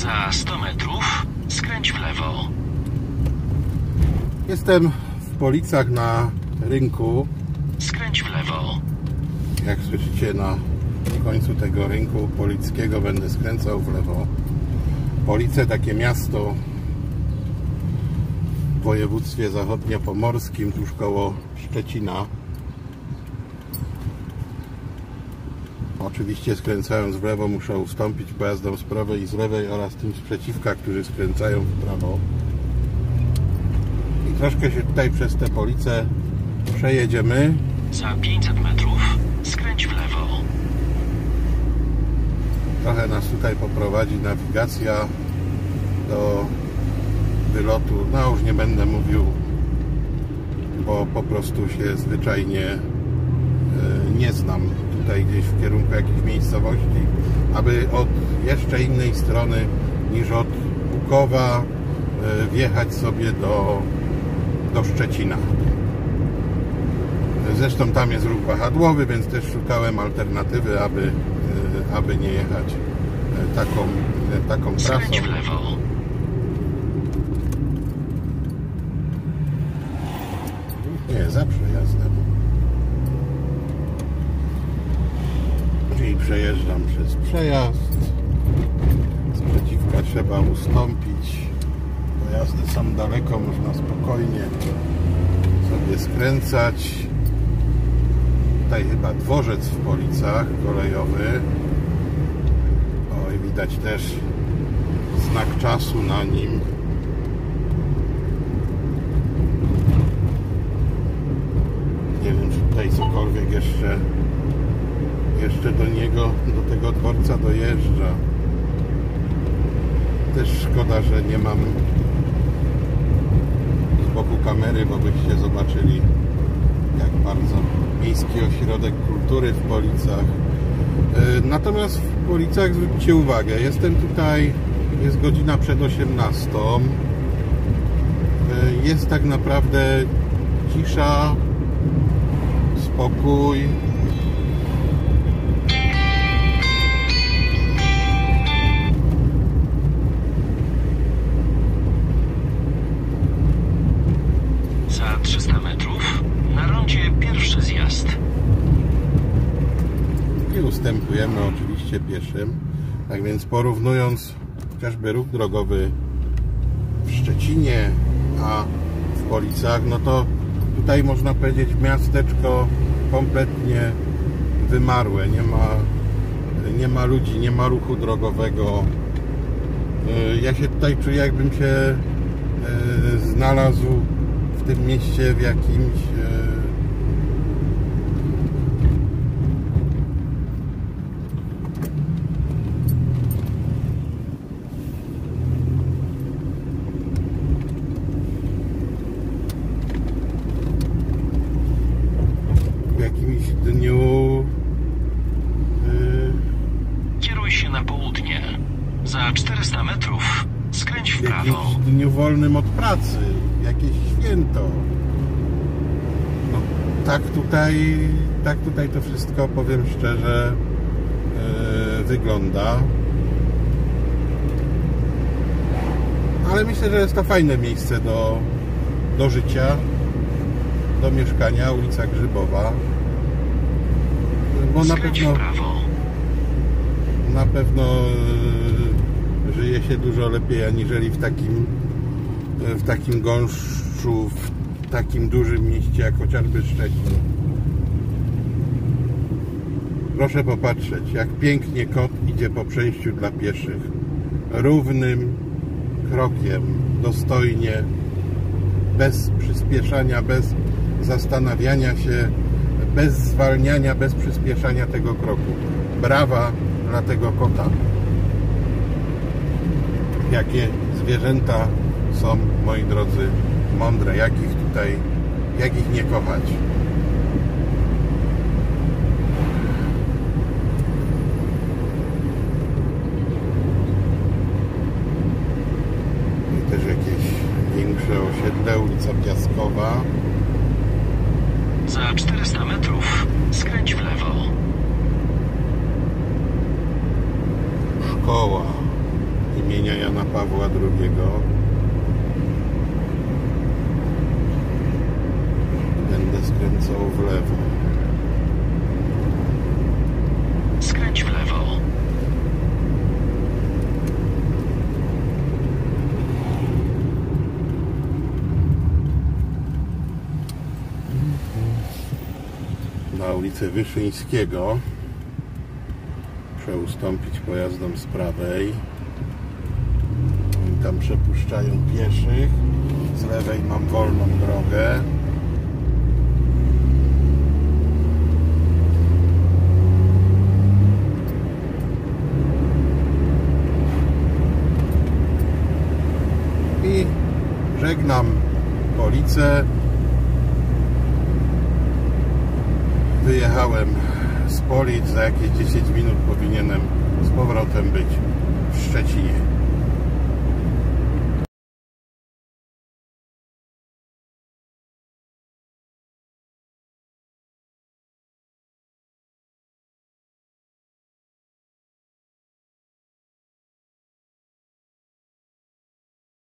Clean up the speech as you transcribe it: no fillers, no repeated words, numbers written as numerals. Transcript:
Za 100 metrów skręć w lewo. Jestem w Policach na rynku. Skręć w lewo. Jak słyszycie, na końcu tego rynku polickiego będę skręcał w lewo. Police, takie miasto w województwie zachodniopomorskim, tuż koło Szczecina. Oczywiście skręcając w lewo muszę ustąpić pojazdom z prawej i z lewej oraz tym sprzeciwka, którzy skręcają w prawo. I troszkę się tutaj przez te Police przejedziemy. Za 500 metrów skręć w lewo. Trochę nas tutaj poprowadzi nawigacja do wylotu. No już nie będę mówił, bo po prostu się zwyczajnie nie znam tutaj gdzieś w kierunku jakichś miejscowości, aby od jeszcze innej strony niż od Łukowa wjechać sobie do Szczecina. Zresztą tam jest ruch wahadłowy, więc też szukałem alternatywy, aby nie jechać taką trasą. Skręć w lewo. Nie, za przejazdem. Czyli przejeżdżam przez przejazd. Sprzeciwka trzeba ustąpić. Pojazdy są daleko, można spokojnie sobie skręcać. Tutaj chyba dworzec w Policach kolejowy. O, i widać też znak czasu na nim. Nie wiem, czy tutaj cokolwiek jeszcze do tego dworca dojeżdża. Też szkoda, że nie mam z boku kamery, bo byście zobaczyli, jak bardzo miejski ośrodek kultury w Policach. Natomiast w Policach zwróćcie uwagę, jestem tutaj, jest godzina przed 18. Jest tak naprawdę cisza, spokój. Za 300 metrów na rondzie pierwszy zjazd. I ustępujemy oczywiście pieszym. Tak więc porównując chociażby ruch drogowy w Szczecinie, a w Policach, no to tutaj można powiedzieć miasteczko kompletnie wymarłe. Nie ma ludzi, nie ma ruchu drogowego. Ja się tutaj czuję, jakbym się znalazł w tym mieście w jakimś dniu. Kieruj się na południe. Za 400 metrów skręć w prawo. W jakimś dniu wolnym od pracy, jakieś święto. No, tak tutaj to wszystko, powiem szczerze, wygląda. Ale myślę, że jest to fajne miejsce do życia, do mieszkania, ulica Grzybowa. Bo na pewno żyje się dużo lepiej aniżeli w takim gąszczu, w takim dużym mieście jak chociażby Szczecin. Proszę popatrzeć, jak pięknie kot idzie po przejściu dla pieszych. Równym krokiem, dostojnie, bez przyspieszania, bez zastanawiania się, bez zwalniania, bez przyspieszania tego kroku. Brawa dla tego kota. Jakie zwierzęta są, moi drodzy, mądre, jak ich nie kochać. I też jakieś większe osiedle, ulica Piaskowa. Za 400 metrów skręć w lewo. Szkoła imienia Wyszyńskiego. Będę skręcał w lewo. Skręć w lewo. Na ulicę Wyszyńskiego. Muszę ustąpić pojazdom z prawej. Oni tam przepuszczają pieszych. Z lewej mam wolną drogę. I żegnam Policę. Wyjechałem z Polic, za jakieś 10 minut powinienem z powrotem być w Szczecinie.